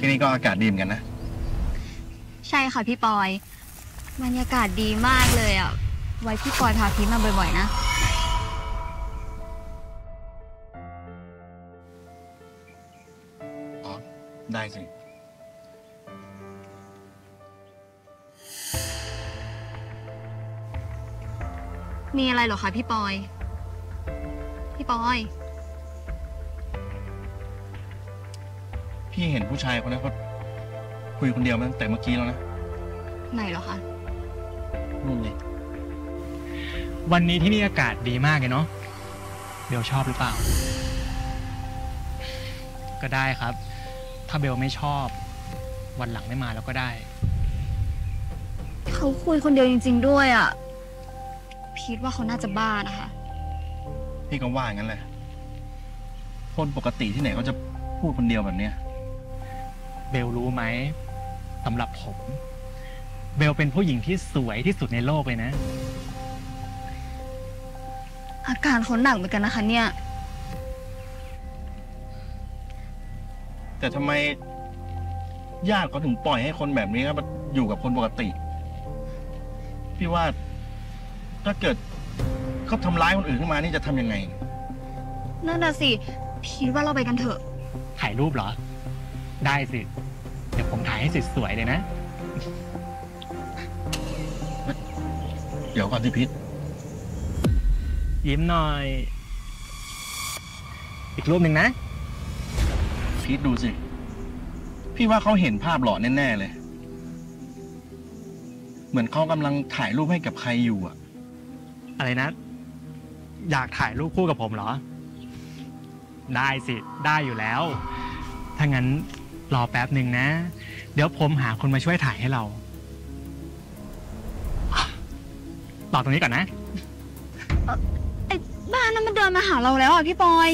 ที่นี่ก็อากาศดีเหมือนกันนะใช่ค่ะพี่ปอยบรรยากาศดีมากเลยอ่ะไว้พี่ปอยพาพีทมาบ่อยๆนะอ๋อได้สิมีอะไรเหรอคะพี่ปอยพี่เห็นผู้ชายคนนั้นเขาคุยคนเดียวมาตั้งแต่เมื่อกี้แล้วนะไหนเหรอคะนู่นเลยวันนี้ที่นี่อากาศดีมากเลยเนาะเบลชอบหรือเปล่าก็ได้ครับถ้าเบลไม่ชอบวันหลังไม่มาแล้วก็ได้เขาคุยคนเดียวจริงๆด้วยอ่ะพีทว่าเขาน่าจะบ้านะคะพี่ก็ว่างั้นแหละคนปกติที่ไหนเขาจะพูดคนเดียวแบบเนี้ยเบลรู้ไหมสำหรับผมเบลเป็นผู้หญิงที่สวยที่สุดในโลกเลยนะอาการเขาหนักเหมือนกันนะคะเนี่ยแต่ทำไมญาติเขาถึงปล่อยให้คนแบบนี้มาอยู่กับคนปกติพี่ว่าถ้าเกิดเขาทำร้ายคนอื่นขึ้นมานี่จะทำยังไงนั่นน่ะสิพีทว่าเราไปกันเถอะถ่ายรูปเหรอได้สิเดี๋ยวผมถ่ายให้สวยๆเลยนะเดี๋ยวก่อนสิพีทยิ้มหน่อยอีกรูปหนึ่งนะพีทดูสิพี่ว่าเขาเห็นภาพหลอนแน่ๆเลยเหมือนเขากำลังถ่ายรูปให้กับใครอยู่อะอะไรนะอยากถ่ายรูปคู่กับผมเหรอได้สิได้อยู่แล้วถ้างั้นรอแป๊บหนึ่งนะเดี๋ยวผมหาคนมาช่วยถ่ายให้เรารอตรงนี้ก่อนนะไอ้บ้านนั้นมันเดินมาหาเราแล้วอ่ะพี่ปอย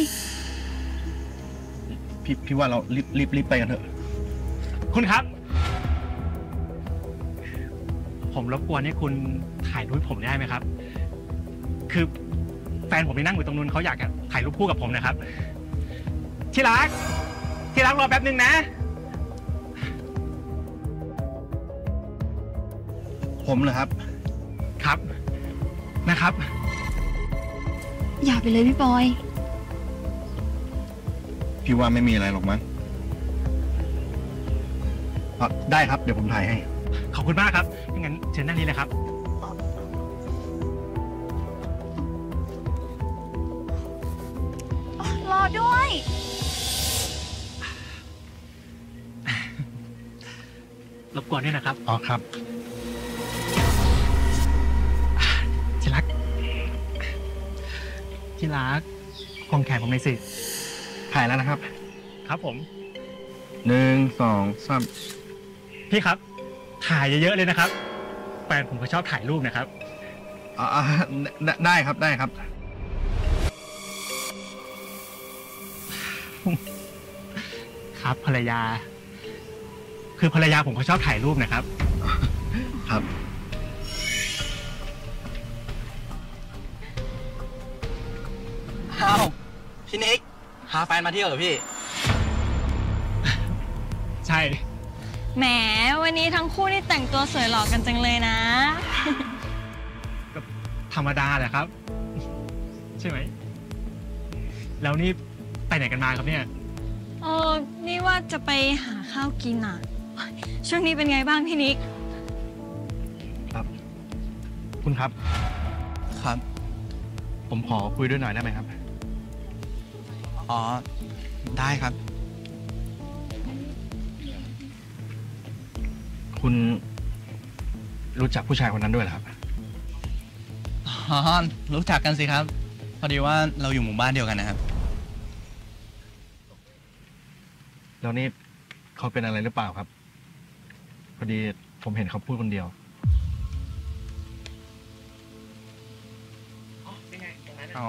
พี่ว่าเรารีบไปกันเถอะคุณครับผมรบกวนให้คุณถ่ายรูปผมได้ไหมครับคือแฟนผมที่นั่งอยู่ตรงนู้นเขาอยากจะถ่ายรูปคู่กับผมนะครับที่รักรอแป๊บนึงนะผมเหรอครับครับนะครับอย่าไปเลยพี่ปอยพี่ว่าไม่มีอะไรหรอกมั้งได้ครับเดี๋ยวผมถ่ายให้ขอบคุณมากครับงั้นเชิญนั่งนี้เลยครับรอด้วยรบกวนด้วยนะครับอ๋อครับที่รักควงแขนผมหน่อยสิถ่ายแล้วนะครับครับผม 1 2 3 พี่ครับถ่ายเยอะๆเลยนะครับแฟนผมก็ชอบถ่ายรูปนะครับได้ครับครับภรรยาคือภรรยาผมเขาชอบถ่ายรูปนะครับครับอ้าวพี่นิกพาแฟนมาเที่ยวเหรอพี่ใช่แหมวันนี้ทั้งคู่นี่แต่งตัวสวยหล่อกันจังเลยนะธรรมดาแหละครับใช่ไหมแล้วนี่ไปไหนกันมาครับเนี่ยนี่ว่าจะไปหาข้าวกินอ่ะช่วงนี้เป็นไงบ้างพี่นิกครับคุณครับครับผมขอคุยด้วยหน่อยได้ไหมครับอ๋อได้ครับคุณรู้จักผู้ชายคนนั้นด้วยเหรอครับอ๋อรู้จักกันสิครับพอดีว่าเราอยู่หมู่บ้านเดียวกันนะครับแล้วนี่เขาเป็นอะไรหรือเปล่าครับพอดีผมเห็นเขาพูดคนเดียวอ๋อ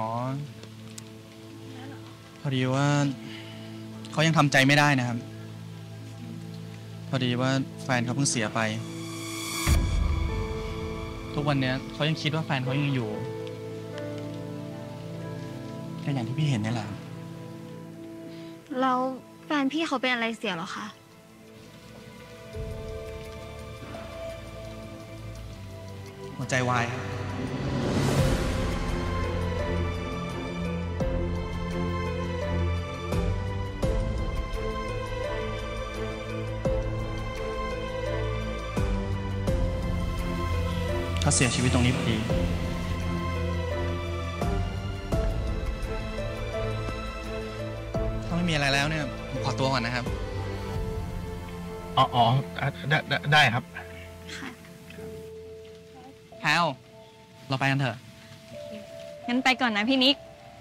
พอดีว่าเขายังทำใจไม่ได้นะครับพอดีว่าแฟนเขาเพิ่งเสียไปทุกวันนี้เขายังคิดว่าแฟนเขายังอยู่ก็อย่างที่พี่เห็นนี่แหละแล้วแฟนพี่เขาเป็นอะไรเสียหรอคะหัวใจวายครับเขาเสียชีวิตตรงนี้พอดีถ้าไม่มีอะไรแล้วเนี่ยผมขอตัวก่อนนะครับอ๋อได้ครับค่ะแพลวเราไปกันเถอะงั้นไปก่อนนะพี่นิก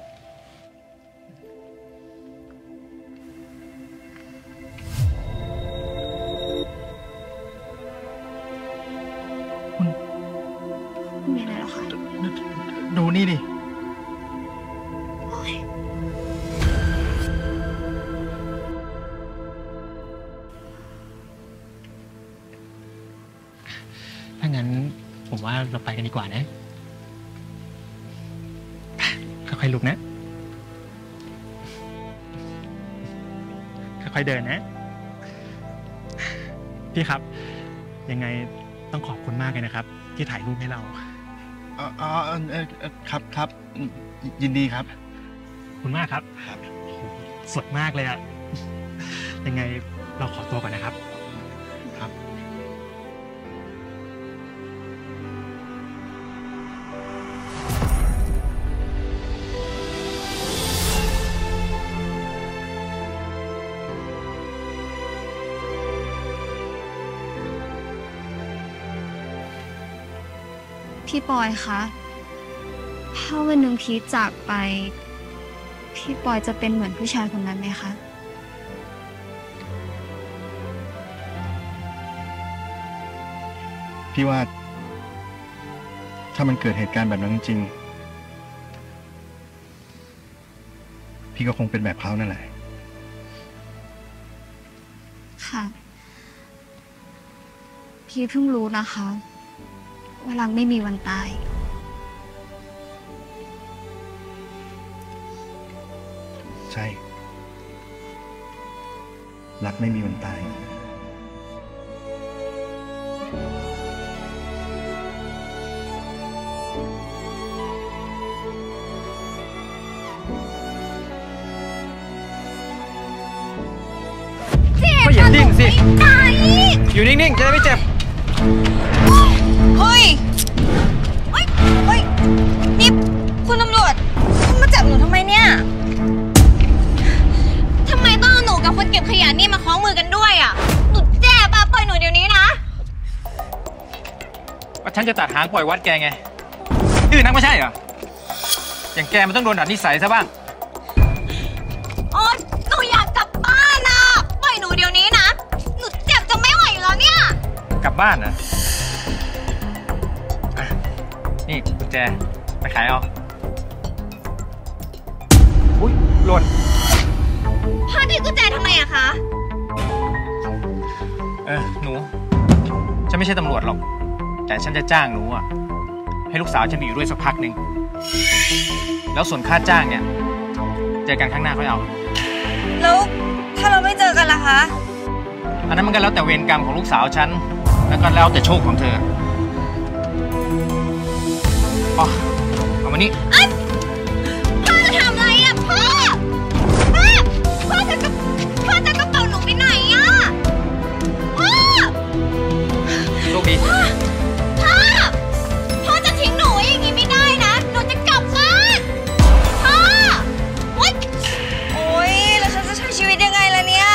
ไม่เป็นไรหรอกค่ะดูนี่ดิถ้างั้นผมว่าเราไปกันดีกว่านะค่อยๆลุกนะค่อยๆเดินนะพี่ครับยังไงต้องขอบคุณมากเลยนะครับ ที่ถ่ายรูปให้เราครับยินดีครับขอบคุณมากครับสวยมากเลยอะยังไงเราขอตัวก่อนนะครับครับพี่ปอยคะ ถ้าวันหนึ่งพีชจากไป พี่ปอยจะเป็นเหมือนผู้ชายคนนั้นไหมคะพี่ว่า ถ้ามันเกิดเหตุการณ์แบบนั้นจริงๆพี่ก็คงเป็นแบบเขานั่นแหละค่ะ พี่เพิ่งรู้นะคะว่ารักไม่มีวันตายใช่ รักไม่มีวันตายก็อย่าดิ้นสิ อยู่นิ่งๆ จะได้ไม่เจ็บเฮ้ย นี่คุณตำรวจคุณมาจับหนูทำไมเนี่ย ทำไมต้องเอาหนูกับคนเก็บขยะนี่มาคล้องมือกันด้วยอ่ะ หนูเจ็บอ่ะปล่อยหนูเดี๋ยวนี้นะว่าฉันจะตัดหางปล่อยวัดแกไงดื้อนักไม่ใช่เหรอ อย่างแกมันต้องโดนดัดนิสัยซะบ้างโอ๊ยหนูอยากกลับบ้านอ่ะ ปล่อยหนูเดี๋ยวนี้นะ หนูเจ็บจะไม่ไหวอยู่แล้วเนี่ยกลับบ้านนะอ่ะนี่กุญแจไปขายเอาอุ้ยหล่นพ่อที่กุญแจทำไมอะคะหนู ฉันไม่ใช่ตำรวจหรอก แต่ฉันจะจ้างหนูอ่ะ ให้ลูกสาวฉันไปอยู่ด้วยสักพักหนึ่ง แล้วส่วนค่าจ้างเนี่ย เจอกันข้างหน้าค่อยเอาแล้วถ้าเราไม่เจอกันล่ะคะอันนั้นมันก็แล้วแต่เวรกรรมของลูกสาวฉัน แล้วก็แล้วแต่โชคของเธออ๋อเอามานี่พ่อจะทำอะไรอ่ะพ่อจะกระเป๋าหนูไปไหนอ่ะพ่อโชคดีพ่อจะทิ้งหนูอย่างนี้ไม่ได้นะ หนูจะกลับบ้านพ่อโอ๊ยแล้วฉันจะใช้ชีวิตยังไงล่ะเนี่ย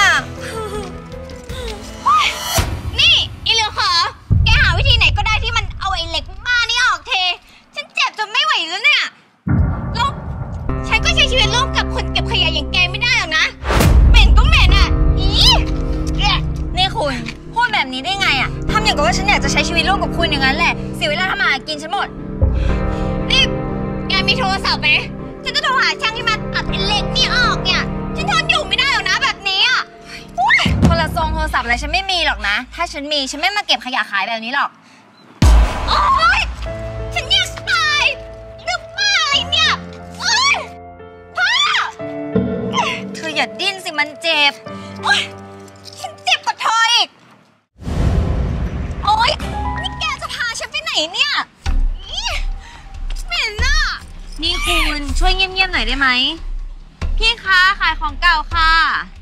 นี่อีเหลือขอแกหาวิธีไหนก็ได้ที่มันเอาไอ้เหล็กบ้านี่ออกเทฉันเจ็บจนไม่ไหวแล้วเนี่ยแล้วฉันก็ใช้ชีวิตร่วมกับคนเก็บขยะอย่างแกไม่ได้หรอกนะเหม็นก็เหม็นอ่ะนี่คุณพูดแบบนี้ได้ไงอ่ะทำอย่างกับว่าฉันอยากจะใช้ชีวิตร่วมกับคุณอย่างนั้นแหละเสียเวลาทำมาหากินฉันหมดนี่แกมีโทรศัพท์ไหมฉันจะโทรหาช่างที่มาตัดไอ้เหล็กนี่ออกเนี่ยฉันทนอยู่ไม่ได้หรอกนะแบบนี้อ่ะโทรศัพท์อะไรฉันไม่มีหรอกนะถ้าฉันมีฉันไม่มาเก็บขยะขายแบบนี้หรอกโอ๊ยฉันอยากตายเรื่องบ้าอะไรเนี่ยโอ๊ยพ่อเธออย่าดิ้นสิมันเจ็บโอ๊ยฉันเจ็บกว่าเธออีกโอ๊ยนี่แกจะพาฉันไปไหนเนี่ยนี่คุณช่วยเงียบๆหน่อยได้ไหมพี่คะขายของเก่าค่ะ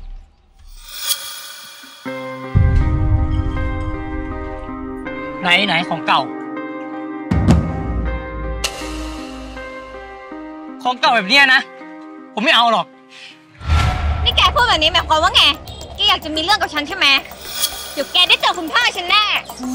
ไหนของเก่าของเก่าแบบเนี้ยนะผมไม่เอาหรอกนี่แกพูดแบบนี้หมายความว่าไงแกอยากจะมีเรื่องกับฉันใช่ไหมเดี๋ยวแกได้เจอคุณพ่อฉันแน่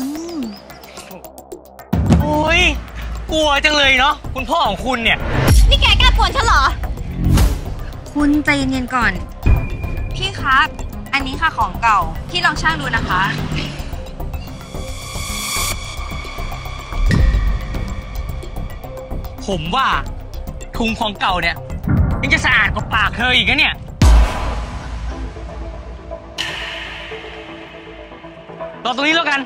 โอ้ยกลัวจังเลยเนาะคุณพ่อของคุณเนี่ยนี่แกกล้ากวนฉันเหรอคุณใจเย็นๆก่อนพี่ครับอันนี้ค่ะของเก่าพี่ลองชั่งดูนะคะผมว่าถุงของเก่าเนี่ยยังจะสะอาดกว่าปากเธออีกนะเนี่ยรอตรงนี้แล้วกัน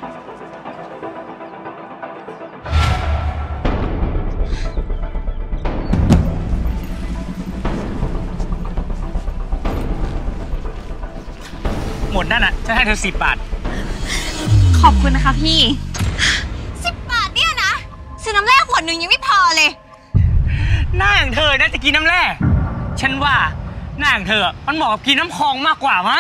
หมดนั่นอ่ะจะให้เธอ10 บาทขอบคุณนะคะพี่ 10 บาทเนี่ยนะซื้อน้ำแร่ขวดหนึ่งยังไม่พอเลยหน้าอย่างเธอน่าจะกินน้ำแร่ฉันว่าหน้าอย่างเธอมันเหมาะกับกินน้ำคลองมากกว่ามั้ง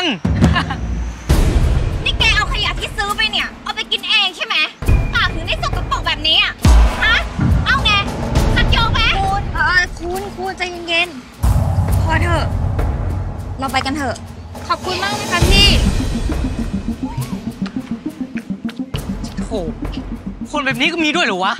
นี่แกเอาขยะที่ซื้อไปเนี่ยเอาไปกินเองใช่ไหมปากถึงได้สกปรกแบบนี้อ่ะฮะเอาไงขัดโยงไหมคุณใจเย็นๆพอเถอะเราไปกันเถอะขอบคุณมากนะคะพี่โหคนแบบนี้ก็มีด้วยเหรอวะ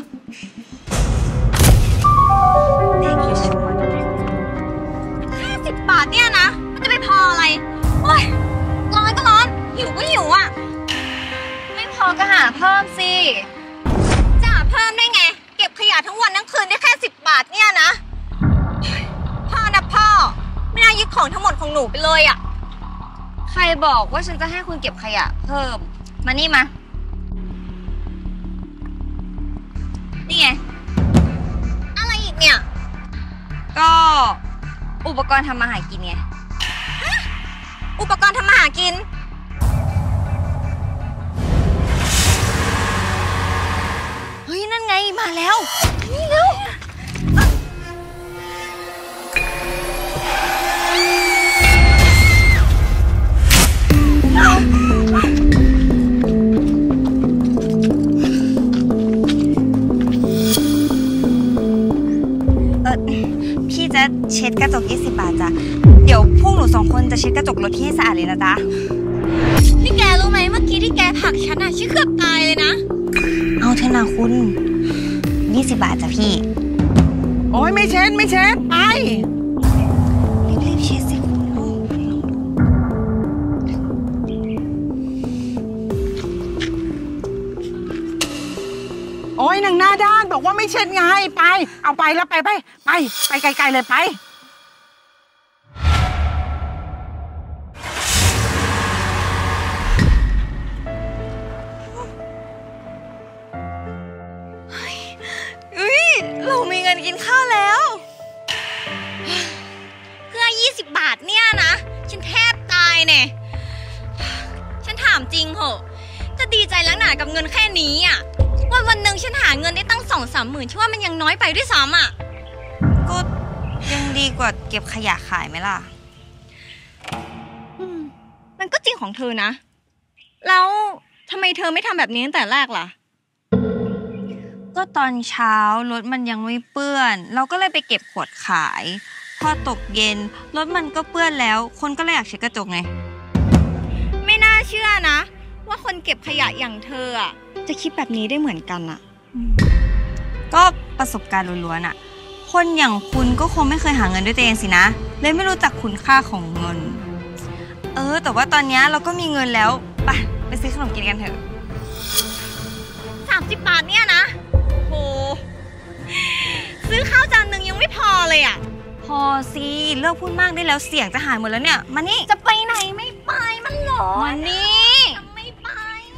50 บาทเนี่ยนะมันจะไปพออะไรโอ๊ยร้อนก็ร้อนหิวก็หิวอ่ะไม่พอก็หาเพิ่มสิจะหาเพิ่มได้ไงเก็บขยะทั้งวันทั้งคืนได้แค่10 บาทเนี่ยนะพ่อนะพ่อไม่น่ายึดของทั้งหมดของหนูไปเลยอ่ะใครบอกว่าฉันจะให้คุณเก็บขยะเพิ่มมานี่มานี่ไงอะไรอีกเนี่ยก็อุปกรณ์ทำมาหากินไงอุปกรณ์ทำมาหากินเฮ้ยนั่นไงมาแล้วนี่เร็วพี่จะเช็ดกระจก20 บาทจ้ะเดี๋ยวพวกหนู2 คนจะเช็ดกระจกรถที่ให้สะอาดเลยนะจ๊ะนี่แกรู้ไหมเมื่อกี้ที่แกผลักฉันอะฉันเกือบตายเลยนะเอาเถอะนะคุณ20 บาทจ้ะพี่โอ้ยไม่เช็ดไปรีบเช็ดสิคุณโอ้ยนางหน้าด้านบอกว่าไม่เช็ดไงไปเอาไปแล้วไปไกลๆเลยไปเรามีเงินกินข้าวแล้วเพื่อ20 บาทเนี่ยนะฉันแทบตายเนี่ยฉันถามจริงเหอะจะดีใจแล้วหนากับเงินแค่นี้อ่ะวันหนึ่งฉันหาเงินได้ตั้ง2-3 หมื่นฉันว่ามันยังน้อยไปด้วยซ้ำอ่ะก็ยังดีกว่าเก็บขยะขายไหมล่ะมันก็จริงของเธอนะแล้วทำไมเธอไม่ทำแบบนี้ตั้งแต่แรกล่ะก็ตอนเช้ารถมันยังไม่เปื้อนเราก็เลยไปเก็บขวดขายพอตกเย็นรถมันก็เปื้อนแล้วคนก็เลยอยากเช็ดกระจกไงไม่น่าเชื่อนะว่าคนเก็บขยะอย่างเธออ่ะจะคิดแบบนี้ได้เหมือนกันอ่ะก็ประสบการณ์ล้วนๆอ่ะคนอย่างคุณก็คงไม่เคยหาเงินด้วยตัวเองสินะเลยไม่รู้จักคุณค่าของเงินแต่ว่าตอนนี้เราก็มีเงินแล้วไปซื้อขนมกินกันเถอะ 30 บาทเนี่ยนะโหซื้อข้าวจานหนึ่งยังไม่พอเลยอ่ะพอสิเลิกพูดมากได้แล้วเสียงจะหายหมดแล้วเนี่ยมานี่จะไปไหนไม่ไปมันหรอมานี่ไม่ไป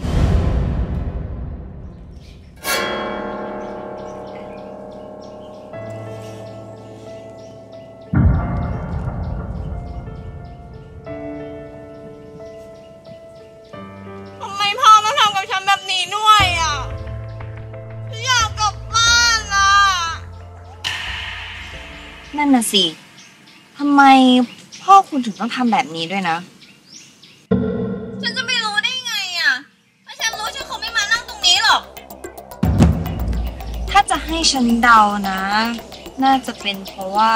ทำไมพ่อมาทำกับฉันแบบนี้ด้วยอ่ะอยากกลับบ้านอ่ะนั่นน่ะสิทำไมพ่อคุณถึงต้องทำแบบนี้ด้วยนะฉันจะไม่รู้ได้ไงอ่ะถ้าฉันรู้ฉันคงไม่มานั่งตรงนี้หรอกถ้าจะให้ฉันเดานะ น่าจะเป็นเพราะว่า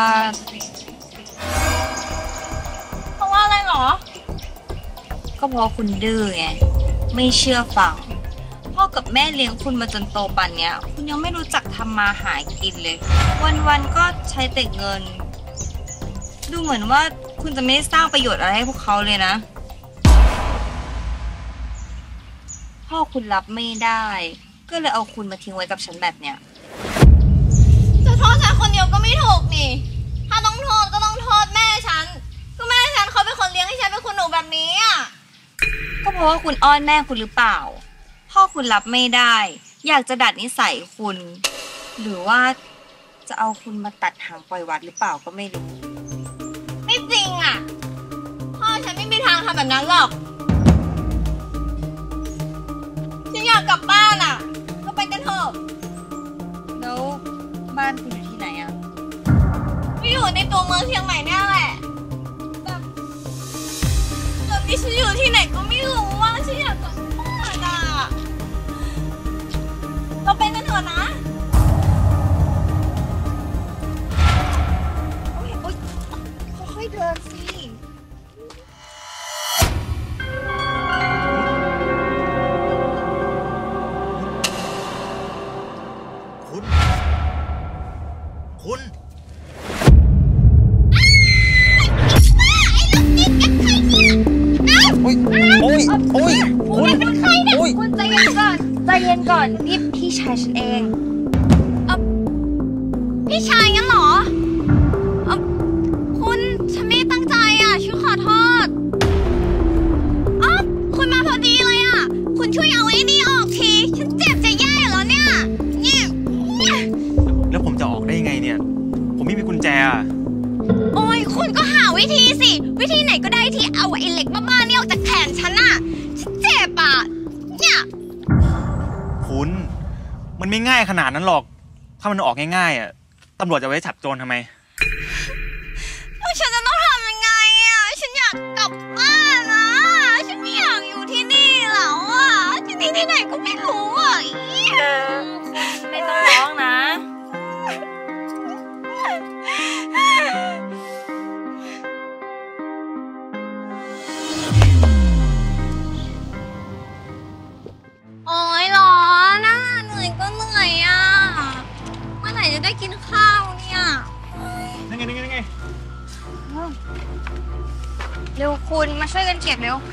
อะไรหรอก็เพราะคุณดื้อไงไม่เชื่อฟังพ่อกับแม่เลี้ยงคุณมาจนโตป่านเนี้ยคุณยังไม่รู้จักทำมาหากินเลย วันๆก็ใช้แต่เงินดูเหมือนว่าคุณจะไม่ได้สร้างประโยชน์อะไรให้พวกเขาเลยนะพ่อคุณรับไม่ได้ก็เลยเอาคุณมาทิ้งไว้กับฉันแบบเนี้ยจะโทษฉันคนเดียวก็ไม่ถูกนี่ถ้าต้องโทษก็ต้องโทษแม่ฉันก็แม่ฉันเขาเป็นคนเลี้ยงให้ฉันเป็นคุณหนูแบบนี้อ่ะก็เพราะว่าคุณอ้อนแม่คุณหรือเปล่าพ่อคุณรับไม่ได้อยากจะดัดนิสัยคุณหรือว่าจะเอาคุณมาตัดหางปล่อยวัดหรือเปล่าก็ไม่รู้ไม่จริงอ่ะพ่อฉันไม่มีทางทำแบบนั้นหรอกฉันอยากกลับบ้านอ่ะก็ไปกันเถอะแล้วบ้านคุณอยู่ที่ไหนอ่ะไม่อยู่ในตัวเมืองเชียงใหม่เนี่ยแหละแบบตอนนี้ฉันอยู่ที่ไหนก็ไม่รู้ว่าฉันอยากกลับบ้านอ่ะเราไปกันเถอะนะโอ๊ยค่อยๆเดินสิคุณโอ้ยคุณเป็นใครเนี่ยคุณใจเย็นก่อนนี่พี่ชายฉันเองพี่ชายงั้นเหรอคุณฉันไม่ตั้งใจอ่ะฉันขอโทษคุณมาพอดีเลยอ่ะคุณช่วยเอาไอ้นี่ออกทีฉันเจ็บจะแย่แล้วเนี่ยแล้วผมจะออกได้ยังไงเนี่ยผมไม่มีกุญแจโอ้ยคุณก็หาวิธีสิวิธีไหนก็ได้ที่เอาไอ้เหล็กบ้าๆนี่ออกจากแขนฉันอ่ะฉันเจ็บอ่ะเนี่ยคุณมันไม่ง่ายขนาดนั้นหรอกถ้ามันออกง่ายๆอ่ะตำรวจจะไว้จับโจรทำไมฉันจะต้องทำยังไงอ่ะฉันอยากกลับบ้านนะฉันไม่อยากอยู่ที่นี่แล้วอ่ะที่นี่ที่ไหนก็ไม่รู้อ่ะไม่ต้องร้องนะโอ๊ยร้อนน่ะเหนื่อยก็เหนื่อยอ่ะเมื่อไหร่จะได้กินข้าวเนี่ยนั่งไงเร็วคุณมาช่วยกันเก็บเร็ว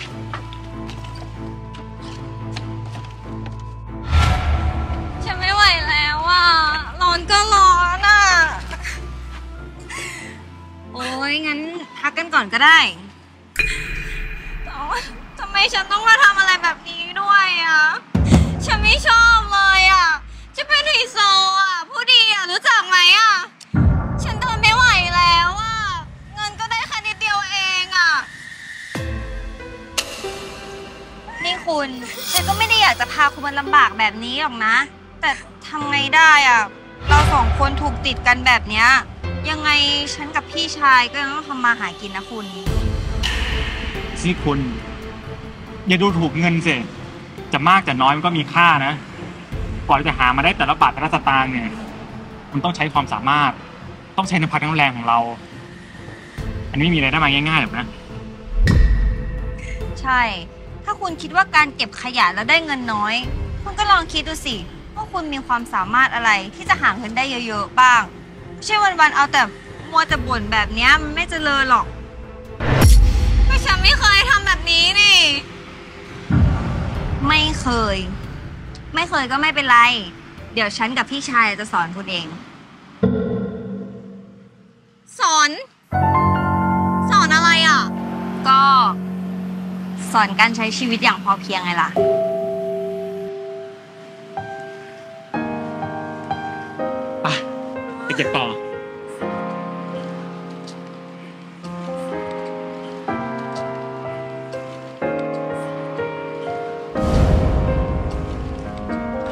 ฉันไม่ไหวแล้วอ่ะร้อนก็ร้อนอ่ะโอ๊ยงั้นพักกันก่อนก็ได้ทำไมฉันต้องมาทำอะไรแบบนี้ด้วยอ่ะฉันไม่ชอบเลยอ่ะจะเป็นไฮโซอ่ะผู้ดีอ่ะรู้จักไหมอ่ะฉันทนไม่ไหวแล้วอ่ะเงินก็ได้แค่นิดเดียวเองอ่ะนี่คุณฉันก็ไม่ได้อยากจะพาคุณมาลำบากแบบนี้หรอกนะแต่ทำไงได้อ่ะเราสองคนถูกติดกันแบบเนี้ยยังไงฉันกับพี่ชายก็ยังต้องทำมาหากินนะคุณนี่คุณอย่าดูถูกเงินสิจะมากจะน้อยมันก็มีค่านะกว่าจะหามาได้แต่ละบาทแต่ละสตางค์เนี่ยมันต้องใช้ความสามารถต้องใช้น้ำพักน้ำแรงของเราอันนี้ไม่มีอะไรได้มาง่ายๆหรอกนะใช่ถ้าคุณคิดว่าการเก็บขยะแล้วได้เงินน้อยคุณก็ลองคิดดูสิว่าคุณมีความสามารถอะไรที่จะหาเงินได้เยอะๆบ้างไม่ใช่วันๆเอาแต่มัวแต่บ่นแบบนี้มันไม่เจริญหรอกก็ฉันไม่เคยทำแบบนี้นี่ไม่เคยก็ไม่เป็นไรเดี๋ยวฉันกับพี่ชายจะสอนคุณเองสอนอะไรอ่ะก็สอนการใช้ชีวิตอย่างพอเพียงไงล่ะไปเก็บต่อ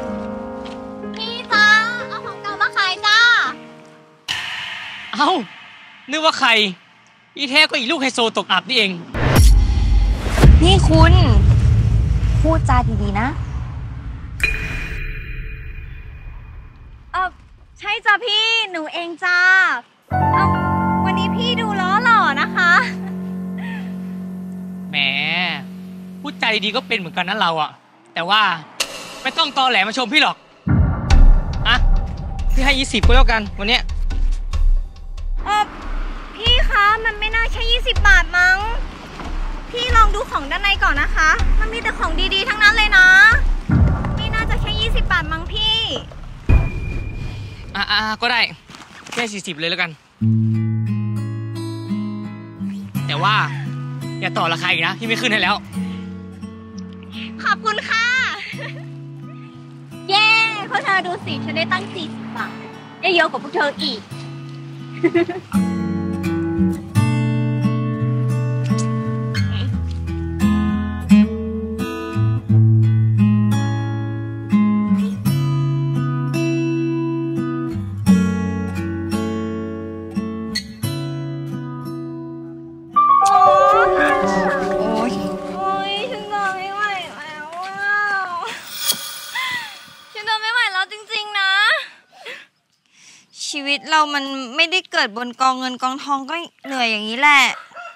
พี่จ้าเอาของเก่ามาขายจ้าเอ้านึกว่าใครอีแท้ก็อีลูกไฮโซตกอับนี่เองนี่คุณพูดจาดีๆนะใช่จ้ะพี่หนูเองจ้าวันนี้พี่ดูล้อหล่อนะคะแหมพูดใจดีก็เป็นเหมือนกันนะเราอะแต่ว่าไม่ต้องตอแหลมาชมพี่หรอกอะพี่ให้20ก็แล้วกันวันเนี้ยพี่คะมันไม่น่าใช่20 บาทมั้งพี่ลองดูของด้านในก่อนนะคะมันมีแต่ของดีๆทั้งนั้นเลยนะไม่น่าจะแค่20 บาทมั้งพี่ก็ได้แค่40เลยแล้วกันแต่ว่าอย่าต่อราคาอีกนะพี่ไม่ขึ้นให้แล้วขอบคุณค่ะเย้พวกเธอดูสิฉันได้ตั้ง40 บาทได้เยอะกว่าพวกเธออีกชีวิตเรามันไม่ได้เกิดบนกองเงินกองทองก็เหนื่อยอย่างนี้แหละ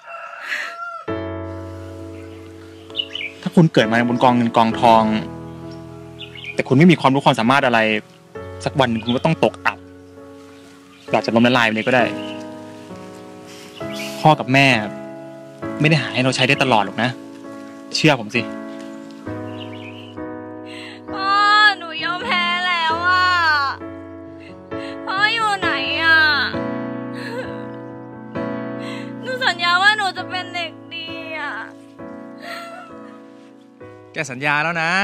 ถ้าคุณเกิดมาบนกองเงินกองทองแต่คุณไม่มีความรู้ความสามารถอะไรสักวันคุณก็ต้องตกอับอาจจะล้มละลายไปเลยก็ได้พ่อกับแม่ไม่ได้หาให้เราใช้ได้ตลอดหรอกนะเชื่อผมสิพ่อหนูยอมแพ้แล้วอ่ะพ่ออยู่ไหนอ่ะหนูสัญญาว่าหนูจะเป็นเด็กดีอ่ะแกสัญญาแล้วนะ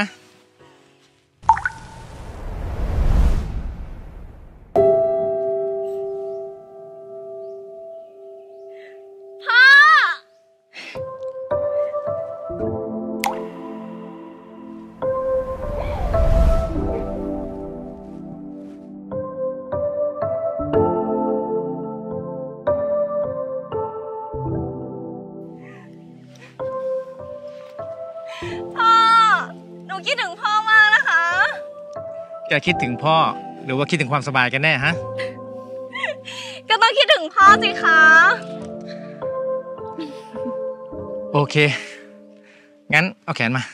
คิดถึงพ่อมากนะคะแกคิดถึงพ่อหรือว่าคิดถึงความสบายกันแน่ฮะก็ต้องคิดถึงพ่อสิคะโอเคงั้นเอาแขนมา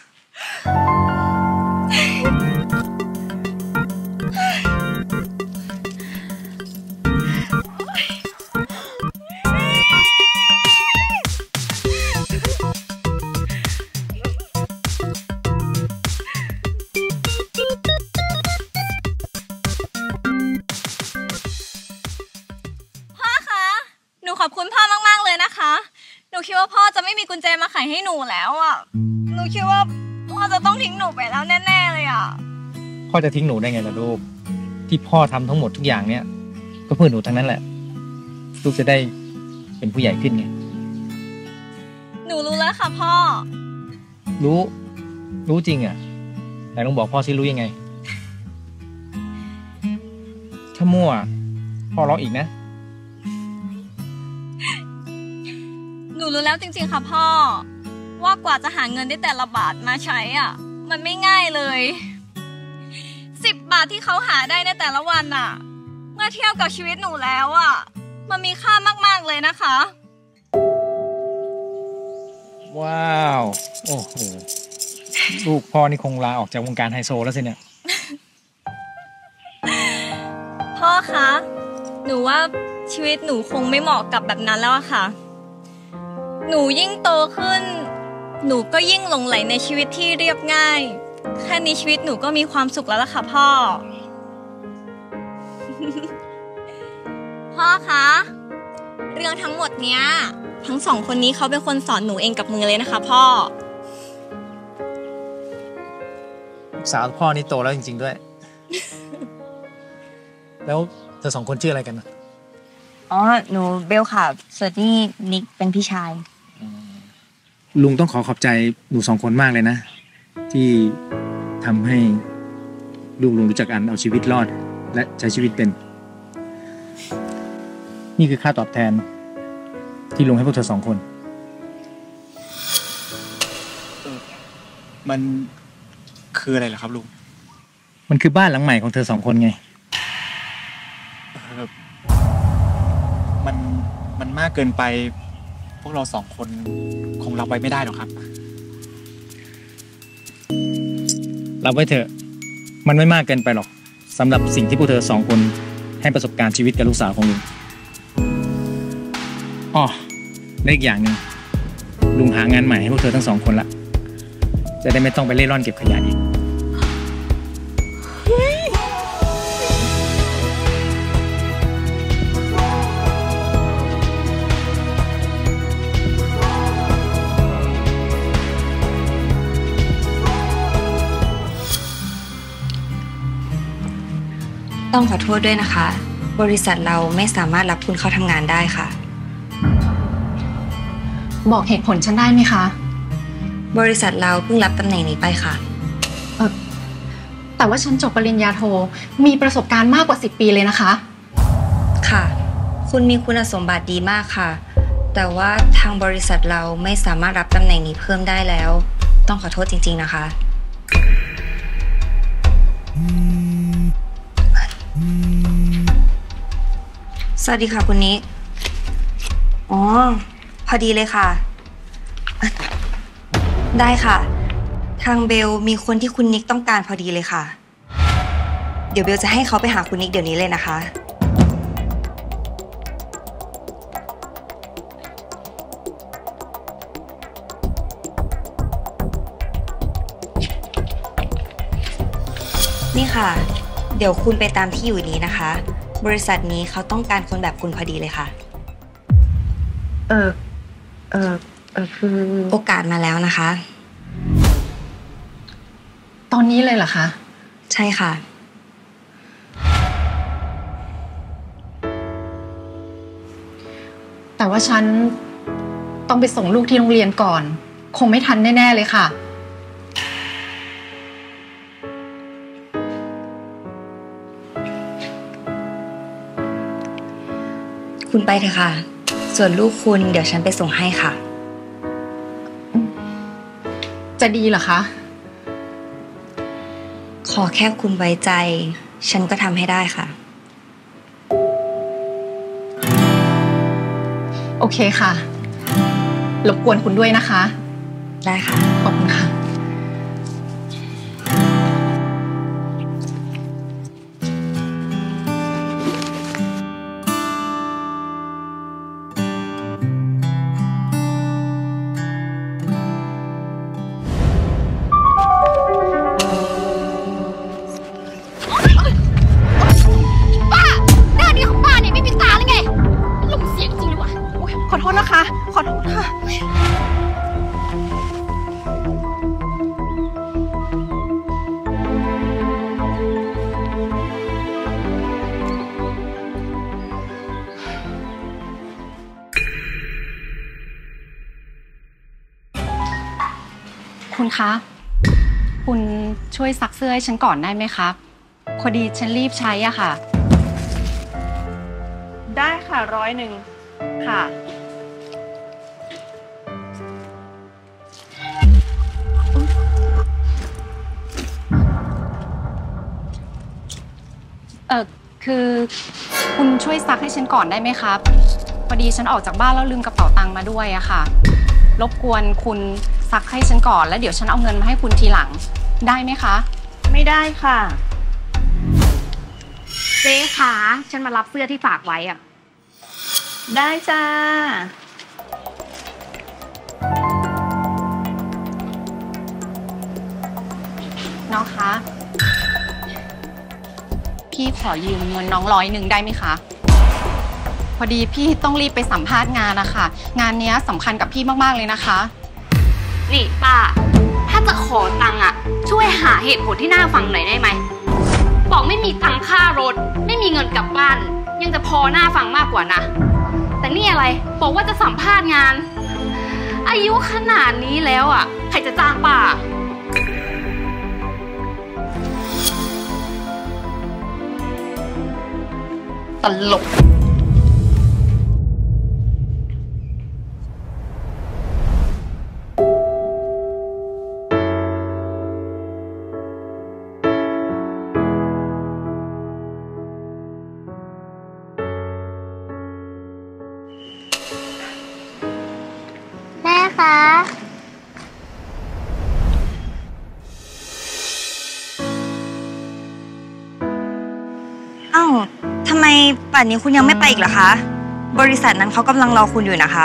ขอบคุณพ่อมากๆเลยนะคะหนูคิดว่าพ่อจะไม่มีกุญแจมาไขให้หนูแล้วอ่ะหนูคิดว่าพ่อจะต้องทิ้งหนูไปแล้วแน่ๆเลยอ่ะพ่อจะทิ้งหนูได้ไงล่ะลูกที่พ่อทำทั้งหมดทุกอย่างเนี้ยก็เพื่อหนูทั้งนั้นแหละลูกจะได้เป็นผู้ใหญ่ขึ้นไงหนูรู้แล้วค่ะพ่อรู้จริงอ่ะแต่ต้องบอกพ่อสิรู้ยังไงถ้ามั่วพ่อร้องอีกนะหนูรู้แล้วจริงๆค่ะพ่อว่ากว่าจะหาเงินได้แต่ละบาทมาใช้อ่ะมันไม่ง่ายเลย10 บาทที่เขาหาได้ในแต่ละวันอ่ะเมื่อเทียบกับชีวิตหนูแล้วอ่ะมันมีค่ามากๆเลยนะคะว้าวโอ้โหลูกพ่อนี่คงลาออกจากวงการไฮโซแล้วสิเนี่ยพ่อคะหนูว่าชีวิตหนูคงไม่เหมาะกับแบบนั้นแล้วอะค่ะหนูยิ่งโตขึ้นหนูก็ยิ่งหลงใหลในชีวิตที่เรียบง่ายแค่นี้ชีวิตหนูก็มีความสุขแล้วล่ะค่ะพ่อ พ่อคะเรื่องทั้งหมดเนี้ยทั้ง2 คนนี้เขาเป็นคนสอนหนูเองกับมือเลยนะคะพ่อสาวพ่อนี่โตแล้วจริงๆด้วย แล้วเธอ2 คนชื่ออะไรกันนะอ๋อหนูเบลค่ะส่วนนี่นิกเป็นพี่ชายลุงต้องขอบใจหนู2 คนมากเลยนะที่ทำให้ลุงรู้จักอันเอาชีวิตรอดและใช้ชีวิตเป็นนี่คือค่าตอบแทนที่ลุงให้พวกเธอ2 คนมันคืออะไรเหรอครับลุงมันคือบ้านหลังใหม่ของเธอ2 คนไงมันมากเกินไป พวกเรา2 คนคงรับไว้ไม่ได้หรอกครับรับไว้เถอะ มันไม่มากเกินไปหรอกสำหรับสิ่งที่พวกเธอ2 คนให้ประสบการณ์ชีวิตกับลูกสาวของลุงอ้อและอีกอย่างหนึ่งลุงหางานใหม่ให้พวกเธอทั้ง2 คนละจะได้ไม่ต้องไปเล่ร่อนเก็บขยะอีกต้องขอโทษด้วยนะคะ บริษัทเราไม่สามารถรับคุณเข้าทำงานได้ค่ะบอกเหตุผลฉันได้ไหมคะบริษัทเราเพิ่งรับตำแหน่งนี้ไปค่ะแต่ว่าฉันจบปริญญาโท มีประสบการณ์มากกว่า10 ปีเลยนะคะค่ะ คุณมีคุณสมบัติดีมากค่ะ แต่ว่าทางบริษัทเราไม่สามารถรับตำแหน่งนี้เพิ่มได้แล้ว ต้องขอโทษจริงๆนะคะ สวัสดีค่ะคุณนิก อ๋อ พอดีเลยค่ะ ได้ค่ะ ทางเบลมีคนที่คุณนิกต้องการพอดีเลยค่ะ เดี๋ยวเบลจะให้เขาไปหาคุณนิกเดี๋ยวนี้เลยนะคะ นี่ค่ะ เดี๋ยวคุณไปตามที่อยู่นี้นะคะ บริษัทนี้เขาต้องการคนแบบคุณพอดีเลยค่ะคือโอกาสมาแล้วนะคะตอนนี้เลยเหรอคะใช่ค่ะแต่ว่าฉันต้องไปส่งลูกที่โรงเรียนก่อน คงไม่ทันแน่ๆเลยค่ะคุณไปเถอะค่ะ ส่วนลูกคุณเดี๋ยวฉันไปส่งให้ค่ะจะดีเหรอคะขอแค่คุณไว้ใจ ฉันก็ทำให้ได้ค่ะโอเคค่ะ รบกวนคุณด้วยนะคะได้ค่ะขอบคุณค่ะป้าหน้านี้ของป้าเนี่ยไม่มีตาหรือไงลงเสียงจริงเลยว่ะขอโทษนะคะ ขอโทษค่ะคุณคะ คุณช่วยซักเสื้อให้ฉันก่อนได้ไหมครับ พอดีฉันรีบใช้อะค่ะได้ค่ะ100ค่ะคือคุณช่วยซักให้ฉันก่อนได้ไหมครับ พอดีฉันออกจากบ้านแล้วลืมกระเป๋าตังค์มาด้วยอะค่ะ รบกวนคุณซักให้ฉันก่อนแล้วเดี๋ยวฉันเอาเงินมาให้คุณทีหลัง ได้ไหมคะไม่ได้ค่ะเจ๊ขาฉันมารับเสื้อที่ฝากไว้อะได้จ้าน้องคะ พี่ขอยืมเงินน้อง100ได้ไหมคะ พอดีพี่ต้องรีบไปสัมภาษณ์งานนะคะงานนี้สำคัญกับพี่มากๆเลยนะคะนี่ป้า ถ้าจะขอตังค์อะช่วยหาเหตุผลที่น่าฟังหน่อยได้ไหม บอกไม่มีตังค่ารถ ไม่มีเงินกลับบ้าน ยังจะพอน่าฟังมากกว่านะ แต่นี่อะไร บอกว่าจะสัมภาษณ์งาน อายุขนาดนี้แล้วอะใครจะจ้างป้าตลกป่านนี้คุณยังไม่ไปอีกเหรอคะ บริษัทนั้นเขากำลังรอคุณอยู่นะคะ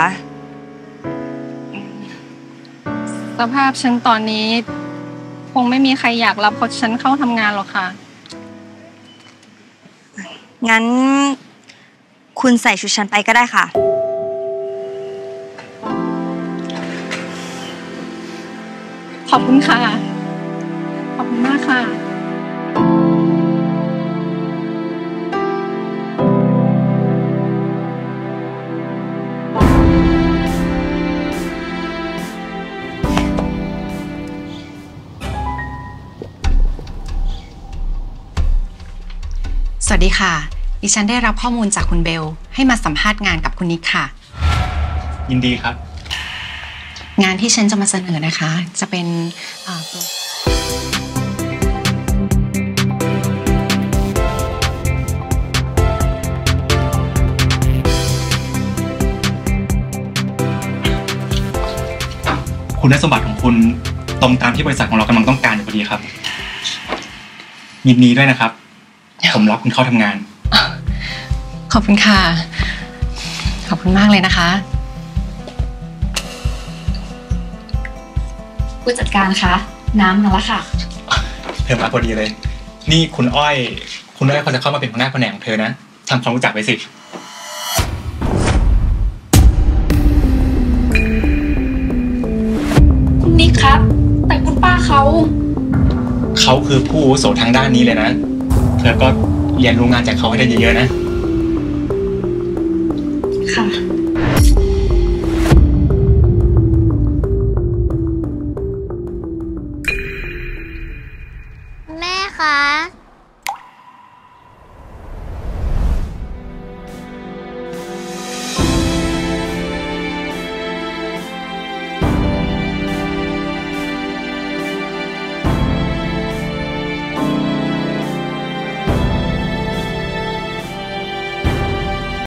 สภาพฉันตอนนี้คงไม่มีใครอยากรับฉันเข้าทำงานหรอกค่ะงั้นคุณใส่ชุดฉันไปก็ได้ค่ะขอบคุณค่ะ ขอบคุณมากค่ะสวัสดีค่ะ ดิฉันได้รับข้อมูลจากคุณเบลให้มาสัมภาษณ์งานกับคุณนิกค่ะยินดีครับงานที่ฉันจะมาเสนอนะคะ จะเป็นคุณสมบัติของคุณตรงตามที่บริษัทของเรากำลังต้องการอยู่พอดีครับ ยินดีด้วยนะครับ ผมรับคุณเข้าทำงานขอบคุณค่ะ ขอบคุณมากเลยนะคะผู้จัดการคะน้ำมาแล้วค่ะเธอมาพอดีเลย นี่คุณอ้อยเขาจะเข้ามาเป็นหัวหน้าแผนกของเธอนะทำความรู้จักไปสิคุณนิกครับแต่คุณป้าเขาคือผู้อาวุโสทางด้านนี้เลยนะเธอก็เรียนรู้งานจากเขาให้ได้เยอะๆนะ